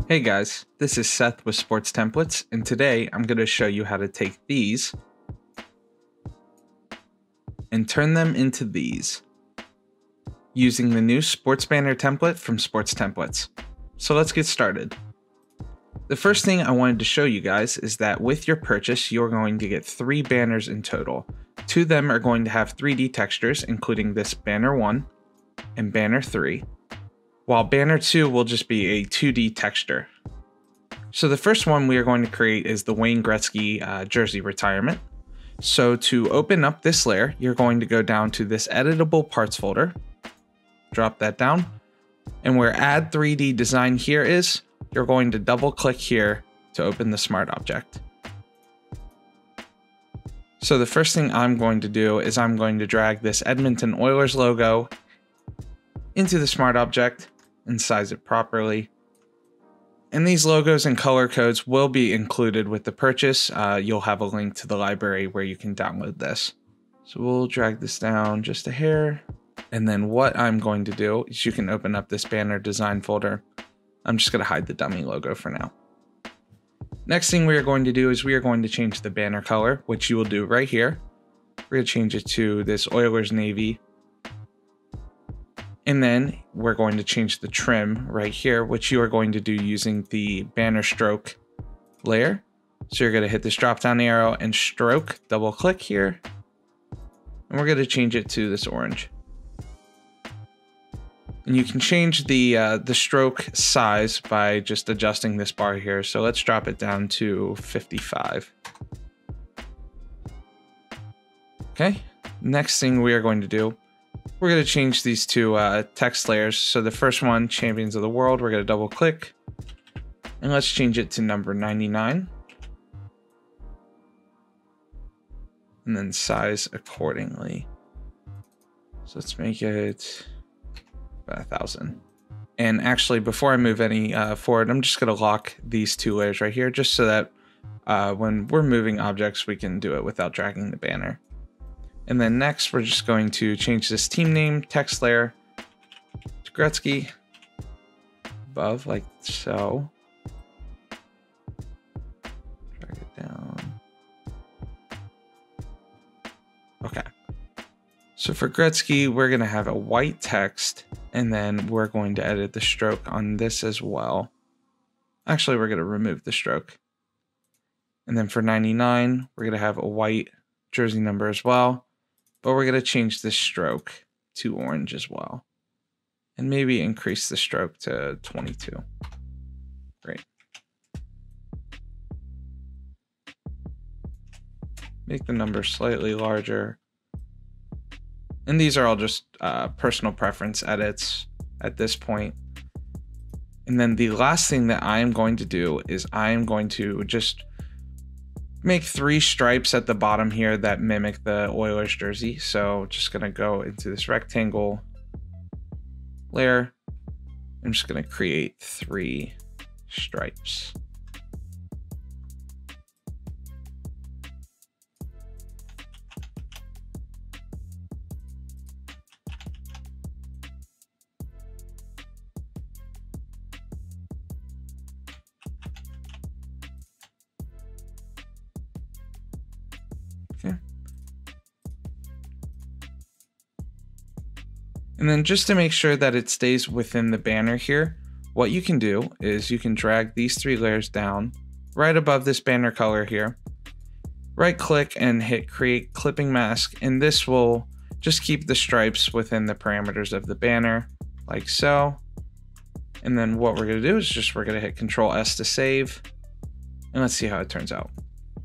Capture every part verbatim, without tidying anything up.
Hey guys, this is Seth with Sports Templates, and today I'm going to show you how to take these and turn them into these using the new Sports Banner template from Sports Templates. So let's get started. The first thing I wanted to show you guys is that with your purchase, you're going to get three banners in total. Two of them are going to have three D textures, including this banner one and banner three. While banner two will just be a two D texture. So the first one we are going to create is the Wayne Gretzky uh, jersey retirement. So to open up this layer, you're going to go down to this editable parts folder, drop that down, and where add three D design here is, you're going to double click here to open the smart object. So the first thing I'm going to do is I'm going to drag this Edmonton Oilers logo into the smart object and size it properly. And these logos and color codes will be included with the purchase. Uh, you'll have a link to the library where you can download this. So we'll drag this down just a hair. And then what I'm going to do is you can open up this banner design folder. I'm just going to hide the dummy logo for now. Next thing we are going to do is we are going to change the banner color, which you will do right here. We're going to change it to this Oilers Navy. And then we're going to change the trim right here, which you are going to do using the banner stroke layer. So you're going to hit this drop down arrow and stroke, double click here. And we're going to change it to this orange. And you can change the, uh, the stroke size by just adjusting this bar here. So let's drop it down to fifty-five. Okay, next thing we are going to do, we're going to change these two uh, text layers. So the first one, Champions of the World, we're going to double click. And let's change it to number ninety-nine. And then size accordingly. So let's make it about a thousand. And actually, before I move any uh, forward, I'm just going to lock these two layers right here, just so that uh, when we're moving objects, we can do it without dragging the banner. And then next, we're just going to change this team name text layer to Gretzky above, like so. Drag it down. Okay. So for Gretzky, we're going to have a white text, and then we're going to edit the stroke on this as well. Actually, we're going to remove the stroke. And then for ninety-nine, we're going to have a white jersey number as well. But we're going to change this stroke to orange as well. And maybe increase the stroke to twenty-two. Great. Make the number slightly larger. And these are all just uh, personal preference edits at this point. And then the last thing that I am going to do is I am going to just make three stripes at the bottom here that mimic the Oilers jersey. So just gonna go into this rectangle layer. I'm just gonna create three stripes. Okay. And then just to make sure that it stays within the banner here, what you can do is you can drag these three layers down right above this banner color here. Right click and hit create clipping mask, and this will just keep the stripes within the parameters of the banner like so. And then what we're going to do is just we're going to hit control S to save, and let's see how it turns out.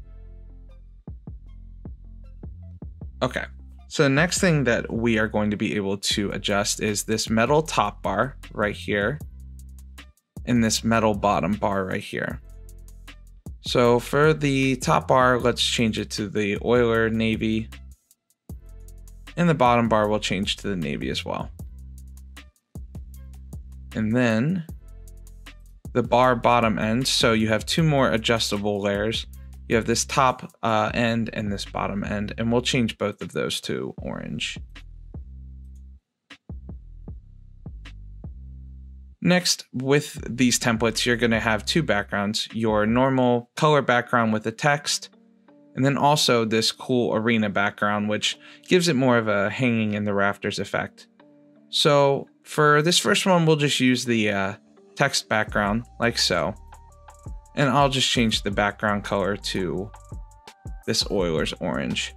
Okay, so the next thing that we are going to be able to adjust is this metal top bar right here and this metal bottom bar right here. So for the top bar, let's change it to the Oiler Navy, and the bottom bar will change to the Navy as well. And then the bar bottom end, so you have two more adjustable layers. You have this top uh, end and this bottom end, and we'll change both of those to orange. Next, with these templates, you're going to have two backgrounds, your normal color background with the text, and then also this cool arena background, which gives it more of a hanging in the rafters effect. So for this first one, we'll just use the uh, text background like so. And I'll just change the background color to this Oilers orange.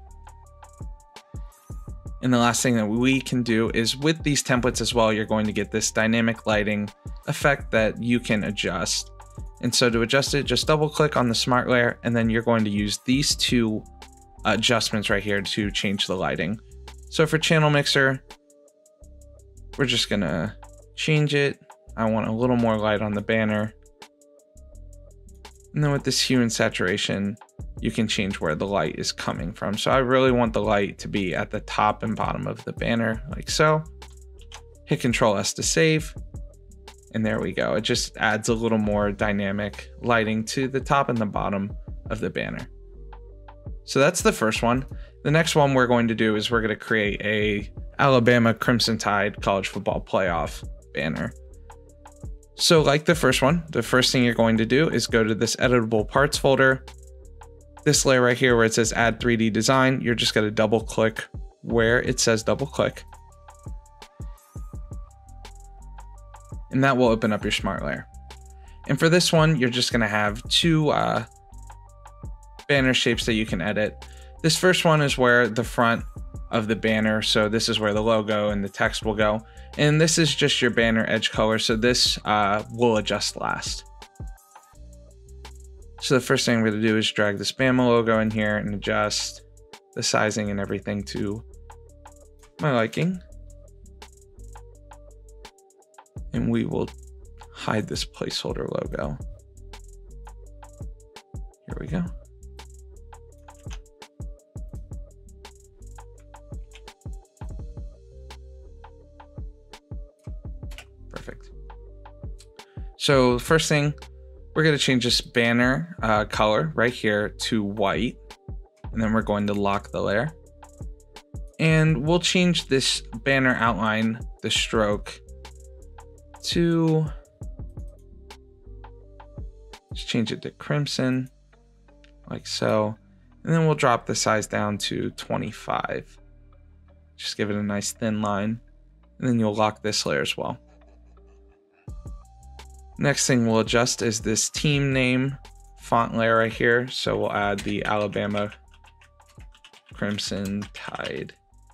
And the last thing that we can do is with these templates as well, you're going to get this dynamic lighting effect that you can adjust. And so to adjust it, just double click on the smart layer, and then you're going to use these two adjustments right here to change the lighting. So for channel mixer, we're just gonna change it. I want a little more light on the banner. And then with this hue and saturation, you can change where the light is coming from. So I really want the light to be at the top and bottom of the banner, like so. Hit control S to save. And there we go. It just adds a little more dynamic lighting to the top and the bottom of the banner. So that's the first one. The next one we're going to do is we're going to create a Alabama Crimson Tide college football playoff banner. So like the first one, the first thing you're going to do is go to this editable parts folder. This layer right here where it says add three D design, you're just going to double click where it says double click. And that will open up your smart layer. And for this one, you're just going to have two uh, banner shapes that you can edit. This first one is where the front of the banner, so this is where the logo and the text will go. And this is just your banner edge color, so this uh, will adjust last. So the first thing I'm going to do is drag the Bama logo in here and adjust the sizing and everything to my liking. And we will hide this placeholder logo. Here we go. Perfect. So the first thing, we're going to change this banner uh, color right here to white. And then we're going to lock the layer. And we'll change this banner outline, the stroke, to, just change it to crimson, like so. And then we'll drop the size down to twenty-five. Just give it a nice thin line. And then you'll lock this layer as well. Next thing we'll adjust is this team name font layer right here. So we'll add the Alabama Crimson Tide.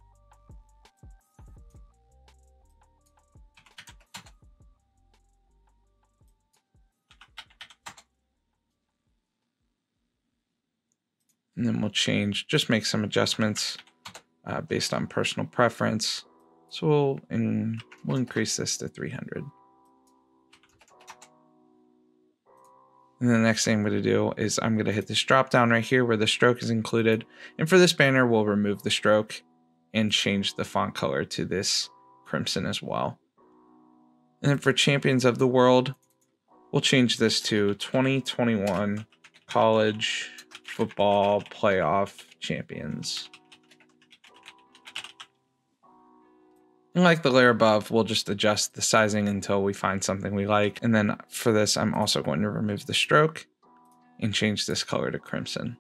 And then we'll change, just make some adjustments uh, based on personal preference. So we'll, in, we'll increase this to three hundred. And the next thing I'm going to do is I'm going to hit this drop down right here where the stroke is included. And for this banner, we'll remove the stroke and change the font color to this crimson as well. And then for Champions of the World, we'll change this to twenty twenty-one College Football Playoff Champions. And like the layer above, we'll just adjust the sizing until we find something we like. And then for this, I'm also going to remove the stroke and change this color to crimson.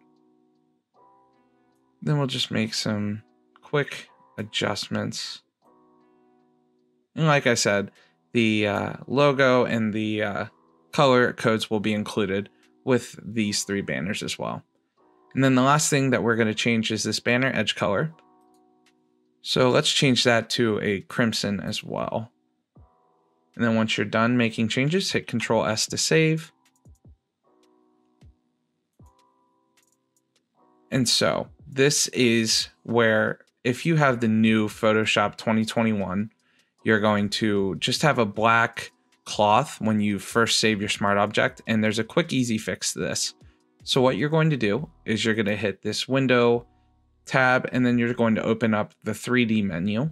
Then we'll just make some quick adjustments. And like I said, the uh, logo and the uh, color codes will be included with these three banners as well. And then the last thing that we're going to change is this banner edge color. So let's change that to a crimson as well. And then once you're done making changes, hit control S to save. And so this is where, if you have the new Photoshop twenty twenty-one, you're going to just have a black cloth when you first save your smart object. And there's a quick, easy fix to this. So what you're going to do is you're going to hit this window tab, and then you're going to open up the three D menu.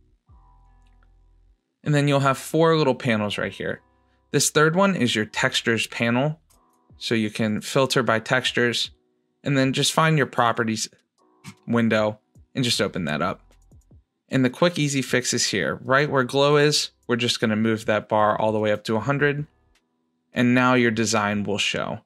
And then you'll have four little panels right here. This third one is your textures panel. So you can filter by textures, and then just find your properties window and just open that up. And the quick easy fix is here. Right where glow is, we're just going to move that bar all the way up to one hundred. And now your design will show.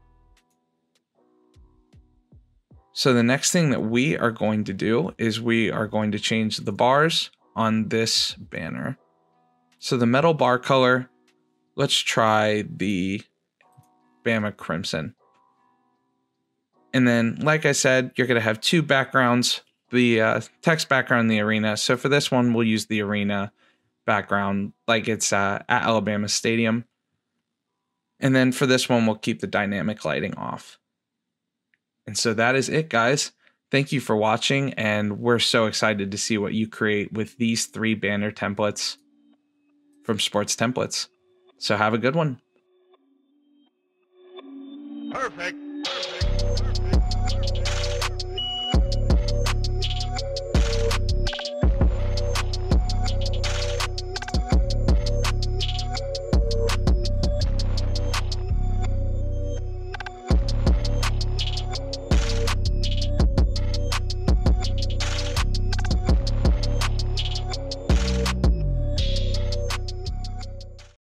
So the next thing that we are going to do is we are going to change the bars on this banner. So the metal bar color, let's try the Bama Crimson. And then, like I said, you're going to have two backgrounds, the uh, text background and the arena. So for this one, we'll use the arena background like it's uh, at Alabama Stadium. And then for this one, we'll keep the dynamic lighting off. And so that is it, guys. Thank you for watching, and we're so excited to see what you create with these three banner templates from Sports Templates. So have a good one. Perfect.